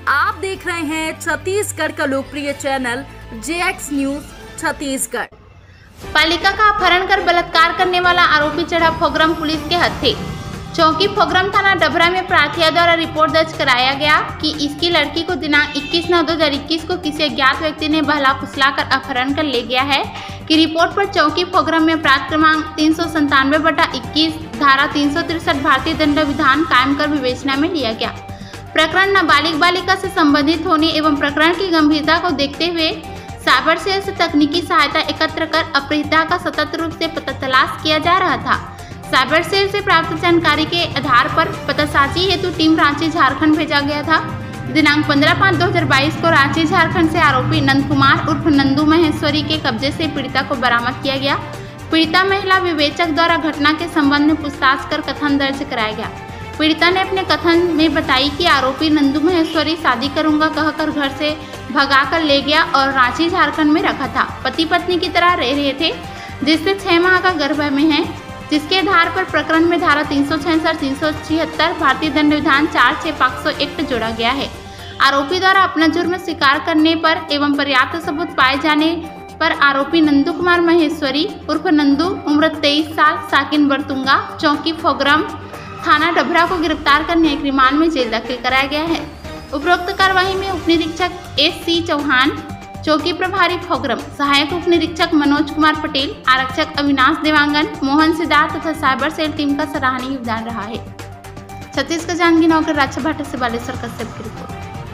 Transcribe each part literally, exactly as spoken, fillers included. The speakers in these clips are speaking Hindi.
आप देख रहे हैं छत्तीसगढ़ का लोकप्रिय channel J X news Chhattisgarh. बालिका का अपहरण कर बलात्कार करने वाला आरोपी चढ़ा फोगरम पुलिस के हत्थे। चौकी फोगरम थाना डभरा में प्रार्थिया द्वारा रिपोर्ट दर्ज कराया गया कि इसकी लड़की को दिनांक इक्कीस नौ दो हजार इक्कीस को किसी अज्ञात व्यक्ति ने बहला फुसला कर अपहरण कर ले गया है कि रिपोर्ट पर चौकी फोगरम में अपराध क्रमांक तीन सौ संतानवे बटा इक्कीस धारा तीन सौ तिरसठ भारतीय दंड विधान कायम कर विवेचना में लिया गया। प्रकरण नाबालिग बालिका से संबंधित होने एवं प्रकरण की गंभीरता को देखते हुए साइबर सेल से तकनीकी सहायता एकत्र कर अपहृता का सतत रूप से पता तलाश किया जा रहा था। साइबर सेल से प्राप्त जानकारी के आधार पर पतासाजी हेतु टीम रांची झारखंड भेजा गया था। दिनांक पंद्रह पाँच दो हजार बाईस को रांची झारखंड से आरोपी नंद कुमार उर्फ नंदू महेश्वरी के कब्जे से पीड़िता को बरामद किया गया। पीड़िता महिला विवेचक द्वारा घटना के संबंध में पूछताछ कर कथन दर्ज कराया गया। पीड़िता ने अपने कथन में बताई कि आरोपी नंदू महेश्वरी शादी करूंगा कहकर घर से भगा कर ले गया और रांची झारखंड में रखा था। पति पत्नी की तरह रह रहे थे, जिससे छह माह का गर्भ में है, जिसके आधार पर प्रकरण में धारा तीन सौ छियासठ तीन सौ छिहत्तर भारतीय दंड विधान चार छह पाँच एक्ट जोड़ा गया है। आरोपी द्वारा अपना जुर्म स्वीकार करने पर एवं पर्याप्त सबूत पाए जाने पर आरोपी नंदू कुमार महेश्वरी उर्फ नंदू उम्र तेईस साल साकिन बरतुंगा चौकी फोगरम थाना डभरा को गिरफ्तार कर न्यायिक रिमांड में जेल दाखिल कराया गया है। उपरोक्त कार्रवाई में उपनिरीक्षक एस सी चौहान, चौकी प्रभारी फोगरम, सहायक उपनिरीक्षक मनोज कुमार पटेल, आरक्षक अविनाश देवांगन, मोहन सिद्धार्थ तथा साइबर सेल टीम का सराहनीय योगदान रहा है। छत्तीसगढ़ जांजगीर नौकर राजा भाटा से बालेश्वर कश्यप की रिपोर्ट।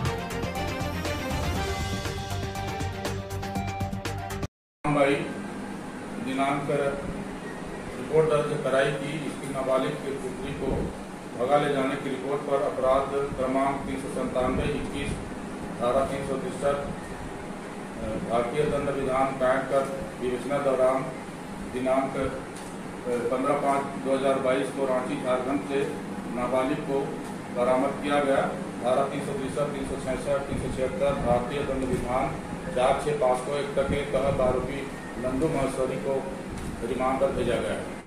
दिनांक रिपोर्ट दर्ज कराई कि इसकी नाबालिग की पुत्री को भगा ले जाने की रिपोर्ट पर अपराध क्रमांक तीन सौ संतानवे इक्कीस धारा तीन सौ तिरसठ भारतीय दंड विधान कायम कर विवेचना दौरान दिनांक पंद्रह पाँच दो हजार बाईस को रांची झारखंड से नाबालिग को बरामद किया गया। धारा तीन सौ तिरसठ तीन सौ छियासठ तीन सौ छिहत्तर भारतीय दंड विधान चार छः पाँच को एक के तहत आरोपी नंदू महेश्वरी को रिमांड पर भेजा गया है।